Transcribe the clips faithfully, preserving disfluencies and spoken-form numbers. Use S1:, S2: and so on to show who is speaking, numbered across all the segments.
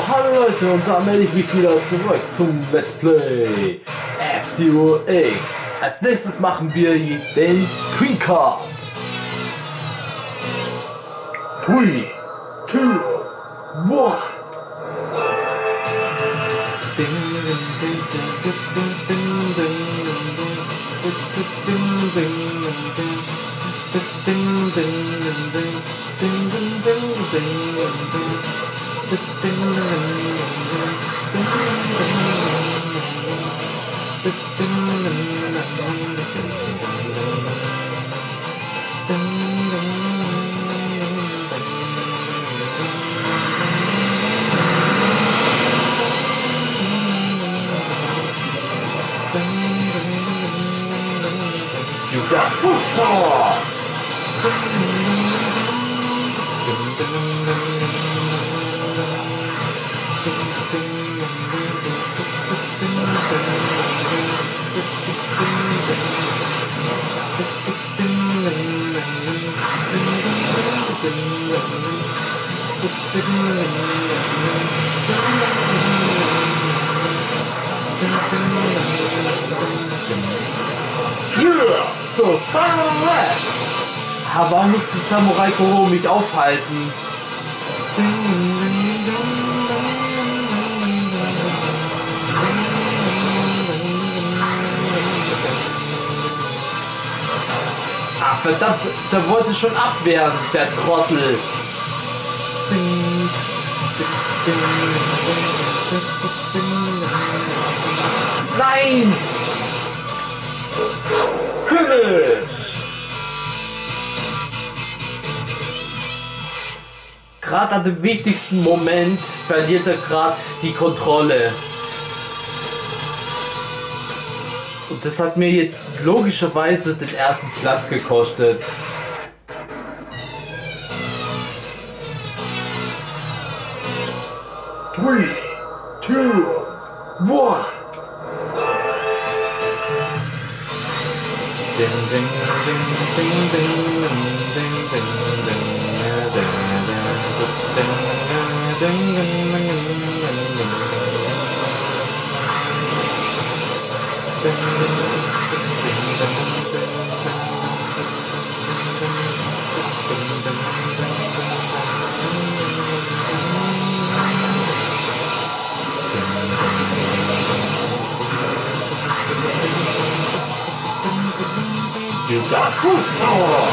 S1: hallo Leute, und da melde ich mich wieder zurück zum Let's Play F-Zero X. Als nächstes machen wir den Queen Card. three, two, one. You got boost power! Yeah! So, final lap! Aber warum muss der Samurai Goro mich aufhalten? Ah, verdammt, der wollte schon abwehren, der Trottel. Nein! Finish! Gerade an dem wichtigsten Moment verliert er gerade die Kontrolle. Und das hat mir jetzt logischerweise den ersten Platz gekostet. three, two, one. Ding, ding, ding, ding, ding, ding, ding, You got boost power!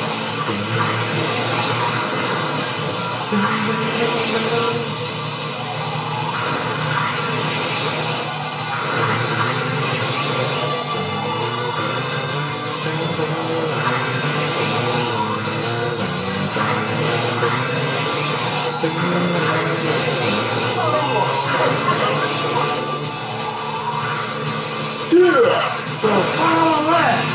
S1: Yeah! The final lap!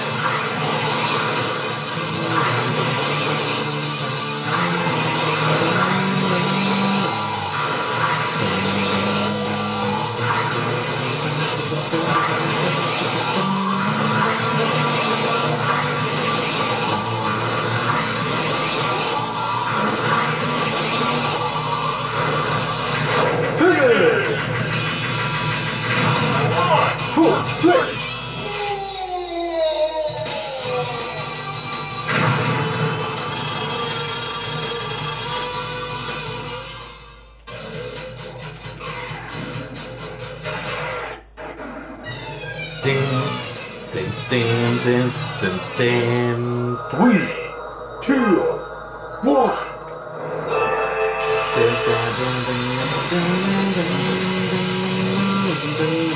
S1: Ding, ding, ding, ding, ding, ding. Three, two, one. Ding, ding, ding, ding, ding, ding, ding,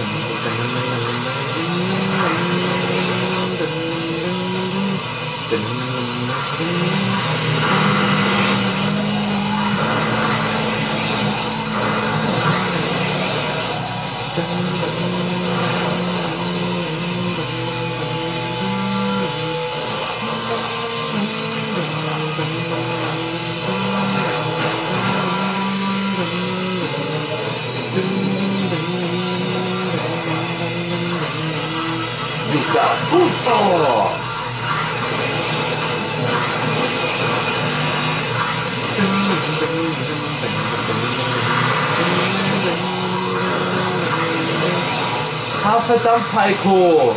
S1: You got boost power! verdammt, Heiko!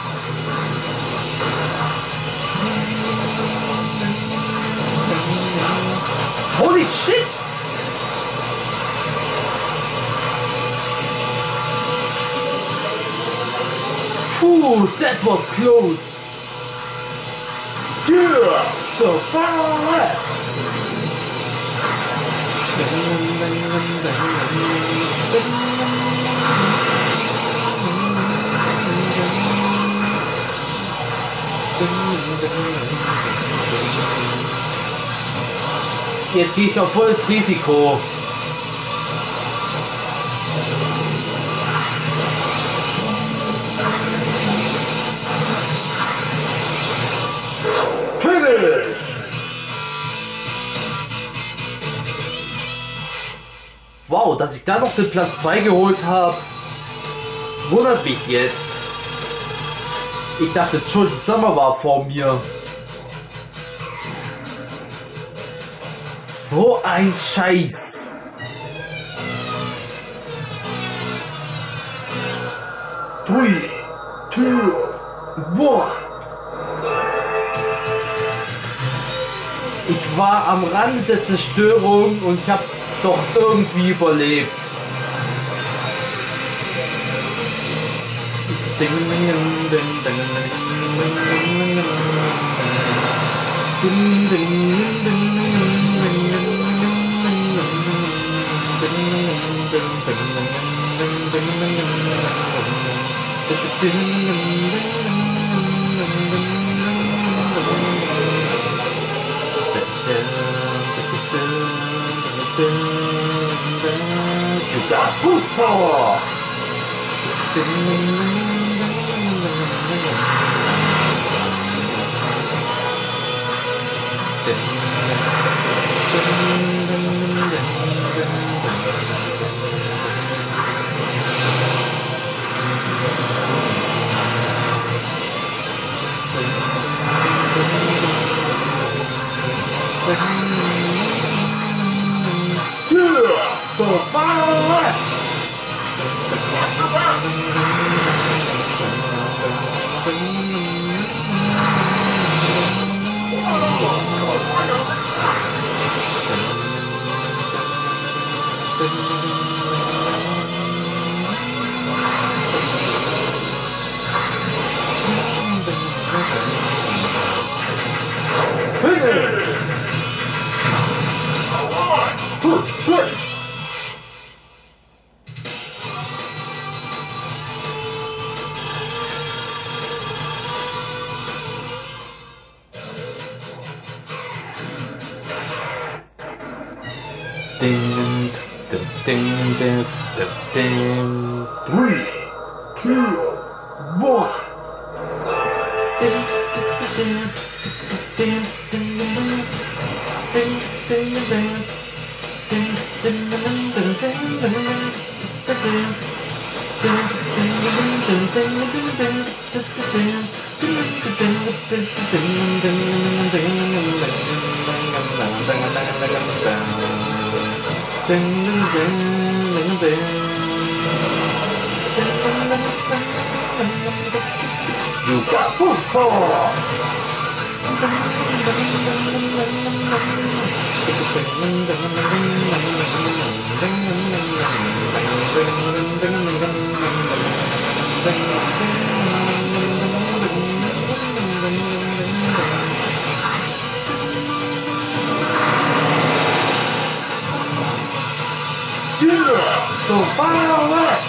S1: Holy shit! Puh, that was close! Yeah, the fire! Jetzt gehe ich auf volles Risiko. Finish! Wow, dass ich da noch den Platz zwei geholt habe, wundert mich jetzt. Ich dachte schon, die Sommer war vor mir. So ein Scheiß. Three, two, one. Ich war am Rande der Zerstörung und ich hab's doch irgendwie überlebt. You got boost power! The fire! Finish! First place! Ding, ding, ding, ding, ding. Three, two, one. Ding, ding, ding, ding, ding, ding, ding, ding. Ding, ding, ding, ding, ding, ding, ding, ding. Ding, ding, ding, ding, ding, ding, ding, ding. Ding, ding, ding, ding, ding, You got boost power! Yeah! So fire away!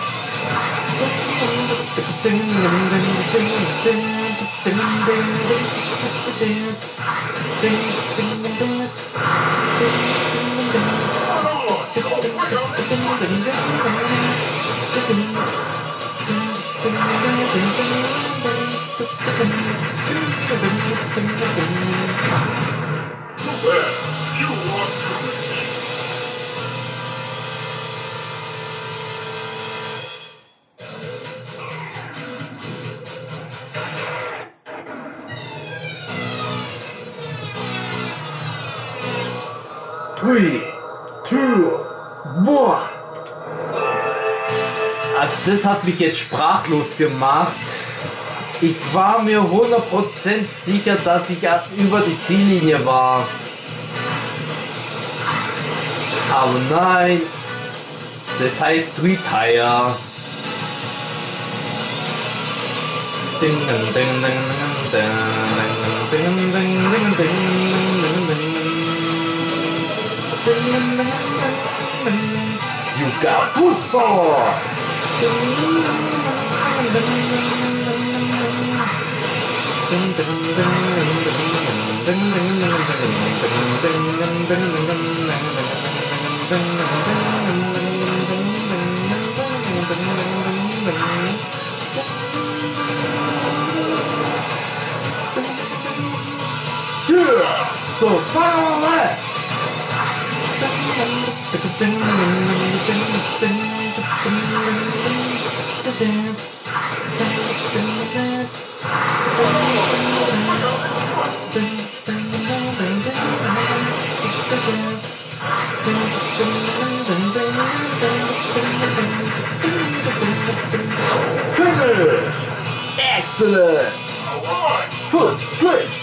S1: Three, two, one. Also das hat mich jetzt sprachlos gemacht. Ich war mir hundert Prozent sicher, dass ich über die Ziellinie war. Aber nein, das heißt Retire. Ding, ding, ding, ding, ding, ding, ding, ding, ding. You got boost power. Yeah, the final lap. Finish! Excellent! First place!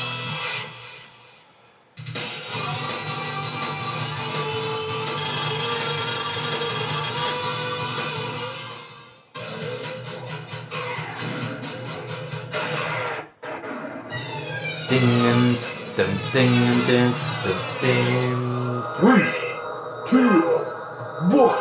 S1: Ding, ding, ding, ding, ding. Three, two, one.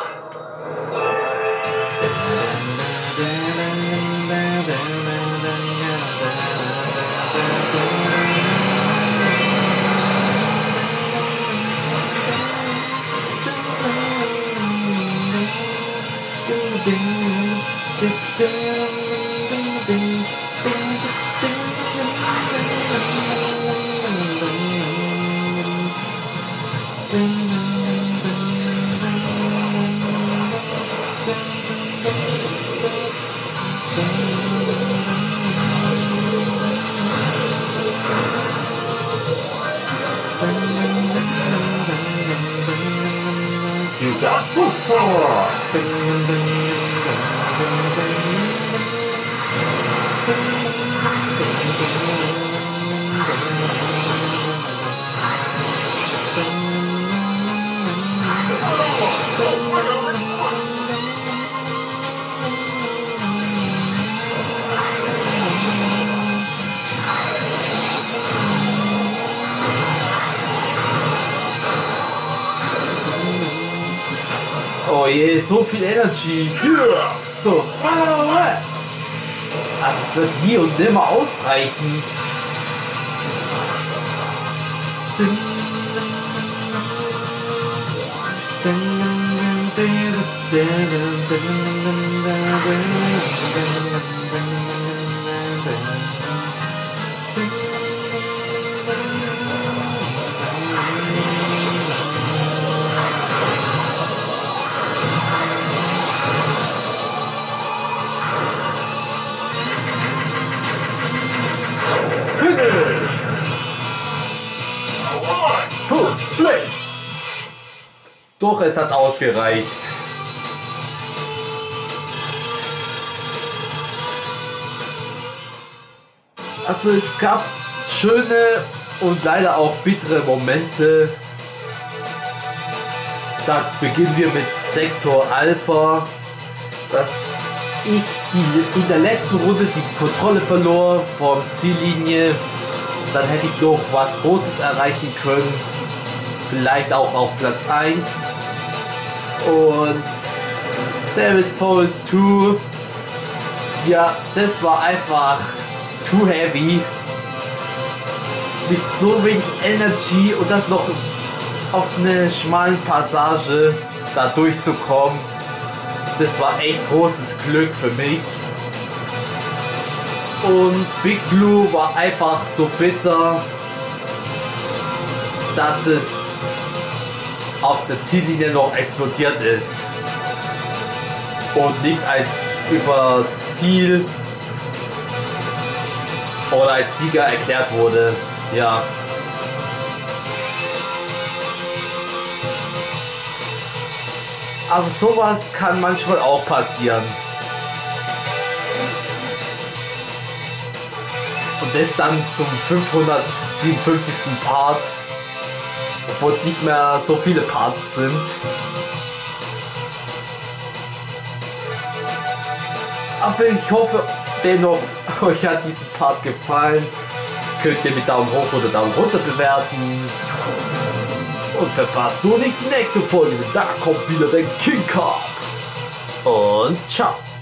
S1: You got boost power! Oh je, so viel Energy. Yeah. So. Ah, das wird nie und nimmer ausreichen. Finish! First place! Doch, es hat ausgereicht. Also es gab schöne und leider auch bittere Momente. Da beginnen wir mit Sektor Alpha, dass ich die, in der letzten Runde die Kontrolle verlor von Ziellinie. Dann hätte ich noch was Großes erreichen können. Vielleicht auch auf Platz eins. Und Devil's Falls zwei. Ja, das war einfach too heavy. Mit so wenig Energy und das noch auf eine schmalen Passage da durchzukommen. Das war echt großes Glück für mich. Und Big Blue war einfach so bitter, dass es auf der Ziellinie noch explodiert ist und nicht als übers Ziel oder als Sieger erklärt wurde. Ja. Aber sowas kann manchmal auch passieren. das dann zum fünfhundertsiebenundfünfzigsten Part, obwohl es nicht mehr so viele Parts sind. Aber ich hoffe dennoch, euch hat diesen Part gefallen. Könnt ihr mit Daumen hoch oder Daumen runter bewerten. Und verpasst nur nicht die nächste Folge, da kommt wieder der King Cup. Und ciao.